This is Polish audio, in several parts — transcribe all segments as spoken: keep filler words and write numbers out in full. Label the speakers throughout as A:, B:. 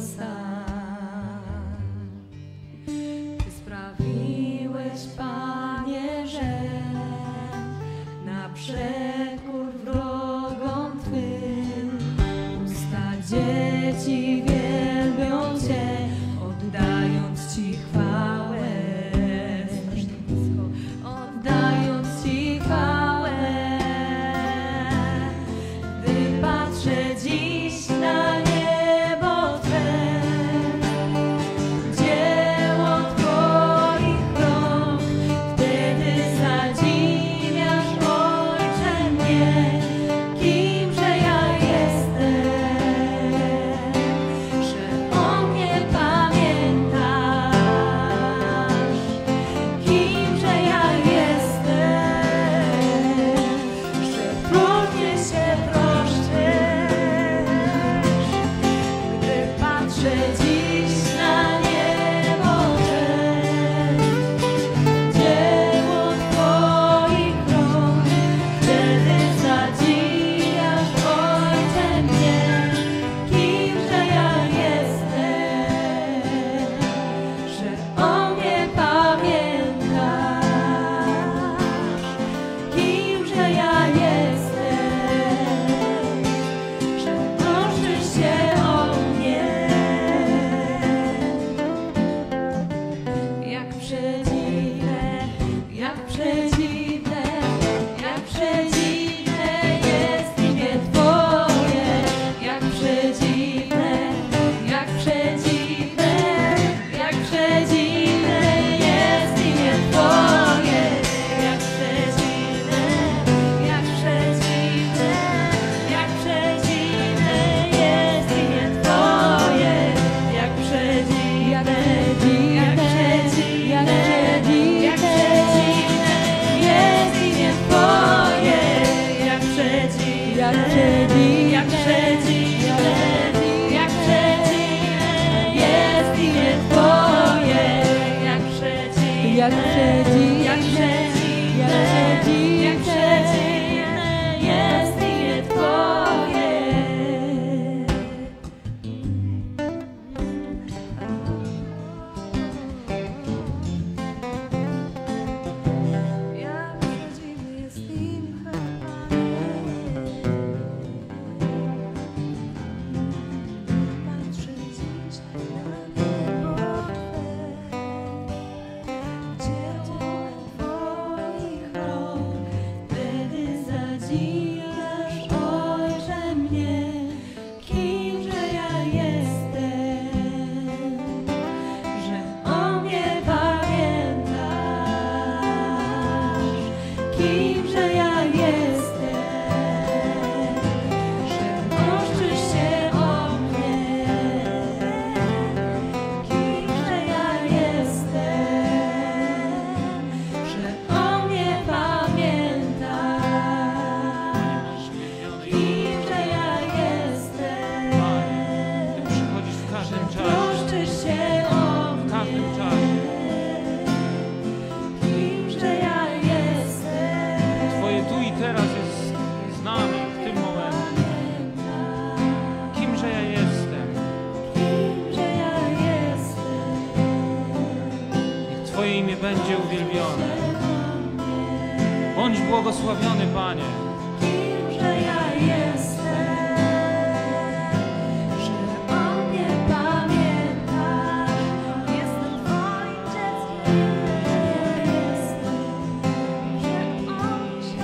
A: sam. Ty sprawiłeś, Panie, że na przekór wrogom Twym usta dzieci wielbią Cię, oddając Ci chwałę. Oddając Ci chwałę. Gdy patrzę dziś na niebo Twe, dzieło Twoich rąk, wtedy zadziwiasz, Ojcze, mnie, kimże ja jestem, że o mnie pamiętasz, kimże ja jestem, że próżnie się troszczysz. Gdy patrzę dziś na niebo Twe, dzieło Twoich rąk, wtedy zadziwiasz, Ojcze, mnie, kimże ja jestem, że o mnie pamiętasz, kimże ja jestem, że troszczysz się o mnie. Jak przedziwne, jak przedziwne, jak przedziwne jest imię Twoje. Jak przedziwne, jak przedziwne, jak przedziwne jest imię Twoje. Jak przedziwne, jak przedziwne, jak przedziwne jest imię Twoje. Jak przedziwne, jak przedziwne, jak przedziwne, jak przedziwne jest imię Twoje. Jak przedziwne, jak przedziwne, jak przedziwne, jak przedziwne jest imię Twoje. Jak przedziwne, jak przedziwne, jak przedziwne, jak przedziwne jest imię Twoje. Jak przedziwny jest imię Patrzę dziś na niebo Twe, dzieło Twoich rąk, wtedy zadziwiasz, Ojcze, mnie, kimże ja jestem, że o mnie pamiętasz, kimże ja jestem, że troszczysz się o mnie, kimże ja jestem, że o mnie pamiętasz, kimże ja jestem,
B: Ty przychodzisz w każdym czasie,
A: troszczysz się o
B: w każdym
A: mnie,
B: czasie.
A: kimże ja jestem.
B: Twoje tu i teraz jest z nami w tym momencie. Kimże ja jestem?
A: Kimże ja jestem,
B: Niech Twoje imię będzie uwielbione. Bądź błogosławiony, Panie.
A: kimże ja jestem, że o mnie pamiętasz. Jestem Twoim dzieckiem, jestem, że o mnie się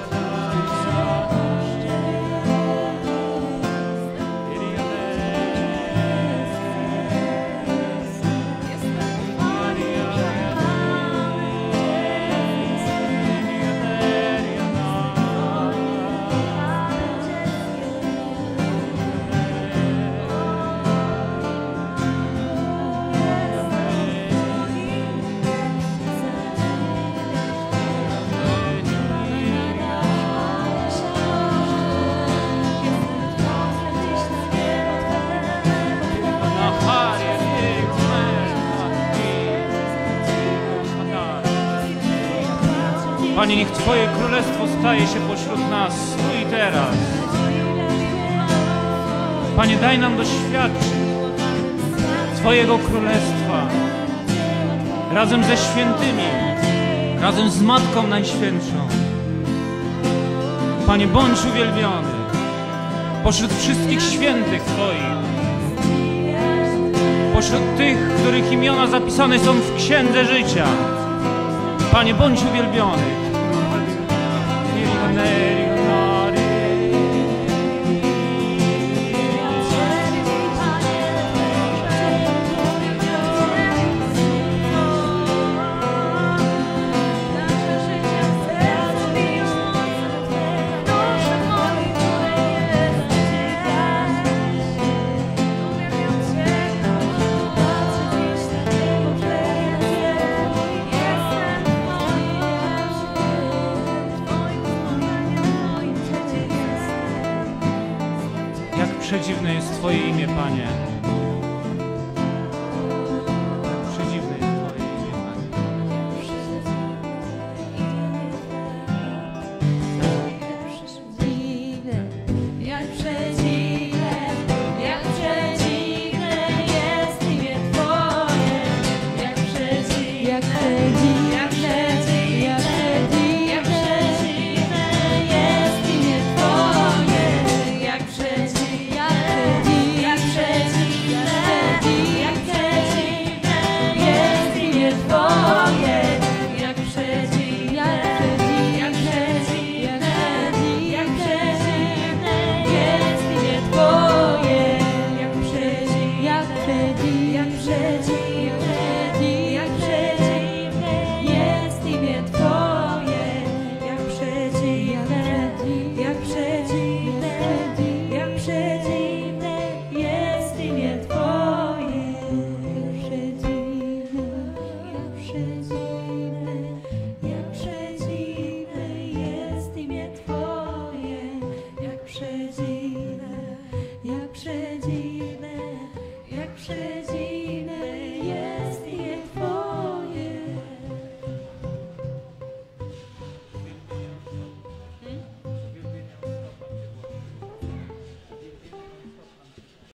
B: Panie, niech Twoje królestwo staje się pośród nas, tu i teraz. Panie, daj nam doświadczyć Twojego Królestwa, razem ze świętymi, razem z Matką Najświętszą. Panie, bądź uwielbiony pośród wszystkich świętych Twoich, pośród tych, których imiona zapisane są w Księdze Życia. Panie, bądź uwielbiony. Przedziwne jest Twoje imię, Panie.